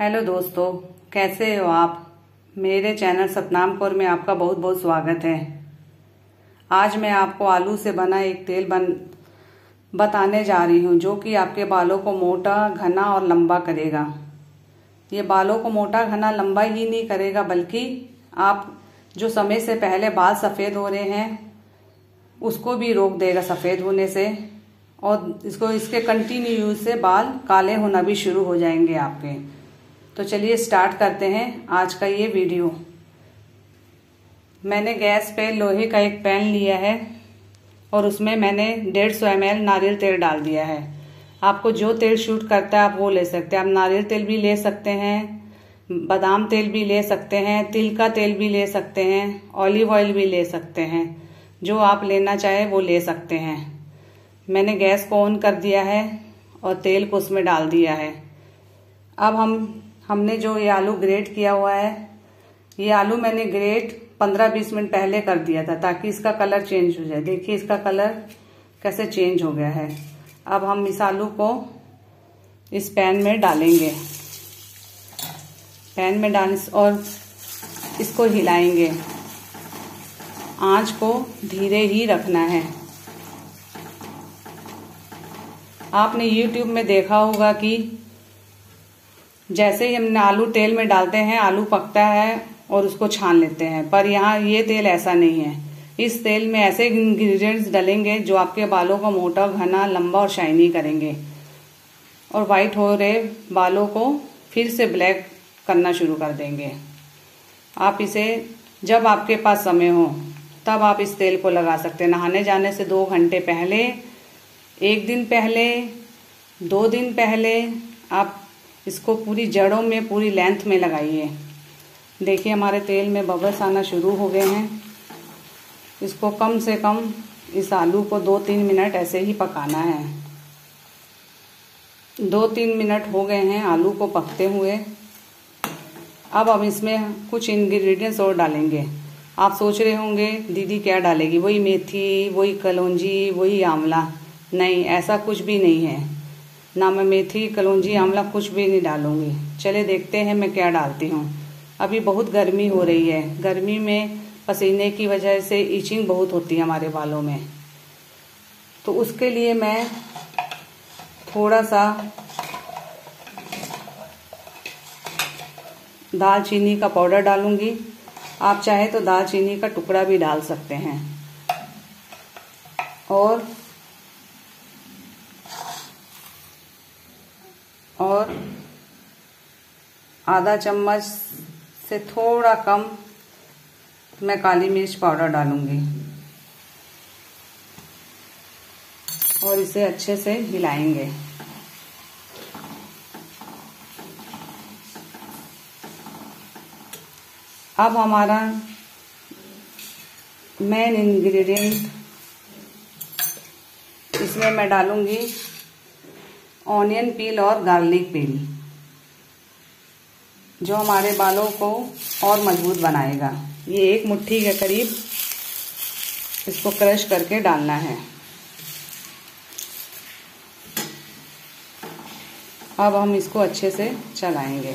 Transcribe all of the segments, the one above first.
Hello दोस्तों, कैसे हो आप। मेरे चैनल सतनाम कौर में आपका बहुत बहुत स्वागत है। आज मैं आपको आलू से बना एक तेल बताने जा रही हूँ जो कि आपके बालों को मोटा, घना और लंबा करेगा। ये बालों को मोटा, घना, लंबा ही नहीं करेगा बल्कि आप जो समय से पहले बाल सफ़ेद हो रहे हैं उसको भी रोक देगा सफ़ेद होने से, और इसके कंटिन्यू यूज से बाल काले होना भी शुरू हो जाएंगे आपके। तो चलिए स्टार्ट करते हैं आज का ये वीडियो। मैंने गैस पे लोहे का एक पैन लिया है और उसमें मैंने 150 ml नारियल तेल डाल दिया है। आपको जो तेल शूट करता है आप वो ले सकते हैं। आप नारियल तेल भी ले सकते हैं, बादाम तेल भी ले सकते हैं, तिल का तेल भी ले सकते हैं, ऑलिव ऑयल भी ले सकते हैं। जो आप लेना चाहे वो ले सकते हैं। मैंने गैस को ऑन कर दिया है और तेल को उसमें डाल दिया है। अब हमने जो ये आलू ग्रेट किया हुआ है, ये आलू मैंने ग्रेट 15-20 मिनट पहले कर दिया था ताकि इसका कलर चेंज हो जाए। देखिए इसका कलर कैसे चेंज हो गया है। अब हम इस आलू को इस पैन में डालेंगे, पैन में डालने और इसको हिलाएंगे। आंच को धीरे ही रखना है। आपने YouTube में देखा होगा कि जैसे ही हम आलू तेल में डालते हैं आलू पकता है और उसको छान लेते हैं, पर यहाँ ये तेल ऐसा नहीं है। इस तेल में ऐसे इंग्रेडिएंट्स डलेंगे जो आपके बालों को मोटा, घना, लंबा और शाइनी करेंगे और वाइट हो रहे बालों को फिर से ब्लैक करना शुरू कर देंगे। आप इसे जब आपके पास समय हो तब आप इस तेल को लगा सकते हैं। नहाने जाने से 2 घंटे पहले, 1 दिन पहले, 2 दिन पहले आप इसको पूरी जड़ों में, पूरी लेंथ में लगाइए। देखिए हमारे तेल में बबल्स आना शुरू हो गए हैं। इसको कम से कम इस आलू को 2-3 मिनट ऐसे ही पकाना है। 2-3 मिनट हो गए हैं आलू को पकते हुए। अब हम इसमें कुछ इंग्रेडिएंट्स और डालेंगे। आप सोच रहे होंगे दीदी क्या डालेगी, वही मेथी, वही कलौंजी, वही आंवला। नहीं, ऐसा कुछ भी नहीं है। ना मैं मेथी, कलौंजी, आंवला कुछ भी नहीं डालूंगी। चले देखते हैं मैं क्या डालती हूँ। अभी बहुत गर्मी हो रही है। गर्मी में पसीने की वजह से इचिंग बहुत होती है हमारे बालों में, तो उसके लिए मैं थोड़ा सा दालचीनी का पाउडर डालूंगी। आप चाहे तो दालचीनी का टुकड़ा भी डाल सकते हैं। और आधा चम्मच से थोड़ा कम मैं काली मिर्च पाउडर डालूंगी और इसे अच्छे से हिलाएंगे। अब हमारा मेन इंग्रेडिएंट इसमें मैं डालूंगी ऑनियन पील और गार्लिक पील, जो हमारे बालों को और मजबूत बनाएगा। ये 1 मुट्ठी के करीब इसको क्रश करके डालना है। अब हम इसको अच्छे से चलाएंगे।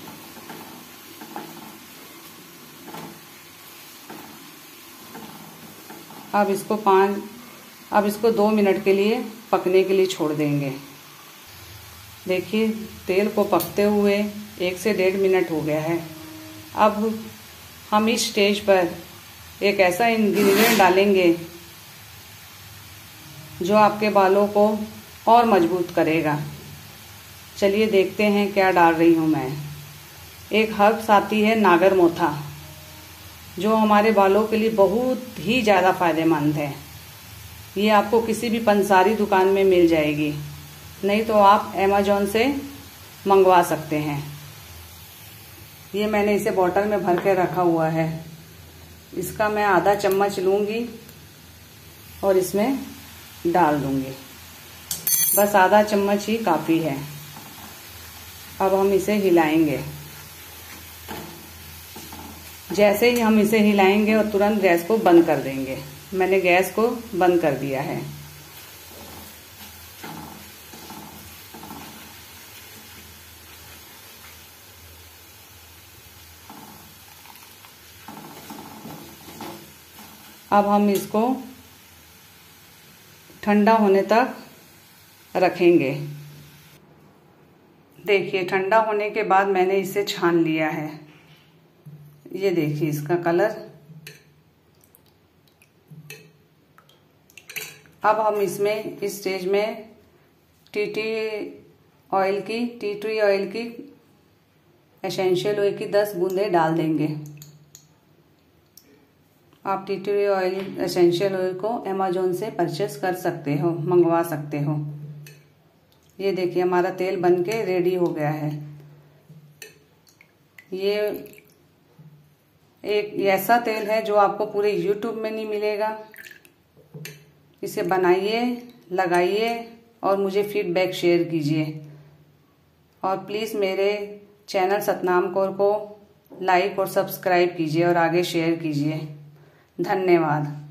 अब इसको 2 मिनट के लिए पकने के लिए छोड़ देंगे। देखिए तेल को पकते हुए 1 से 1.5 मिनट हो गया है। अब हम इस स्टेज पर एक ऐसा इंग्रेडिएंट डालेंगे जो आपके बालों को और मजबूत करेगा। चलिए देखते हैं क्या डाल रही हूँ मैं। एक हर्ब्स आती है नागरमोथा, जो हमारे बालों के लिए बहुत ही ज़्यादा फायदेमंद है। ये आपको किसी भी पंसारी दुकान में मिल जाएगी, नहीं तो आप अमेज़न से मंगवा सकते हैं। ये मैंने इसे बॉटल में भर के रखा हुआ है। इसका मैं आधा चम्मच लूँगी और इसमें डाल दूँगी। बस आधा चम्मच ही काफ़ी है। अब हम इसे हिलाएंगे। जैसे ही हम इसे हिलाएंगे और तुरंत गैस को बंद कर देंगे। मैंने गैस को बंद कर दिया है। अब हम इसको ठंडा होने तक रखेंगे। देखिए ठंडा होने के बाद मैंने इसे छान लिया है। ये देखिए इसका कलर। अब हम इसमें इस स्टेज में टी ट्री ऑयल की एसेंशियल ऑयल की 10 बूंदें डाल देंगे। आप tea tree oil essential oil को अमेज़न से परचेस कर सकते हो, मंगवा सकते हो। ये देखिए हमारा तेल बनके रेडी हो गया है। ये एक ऐसा तेल है जो आपको पूरे YouTube में नहीं मिलेगा। इसे बनाइए, लगाइए और मुझे फीडबैक शेयर कीजिए। और प्लीज़ मेरे चैनल सतनाम कौर को लाइक और सब्सक्राइब कीजिए और आगे शेयर कीजिए। धन्यवाद।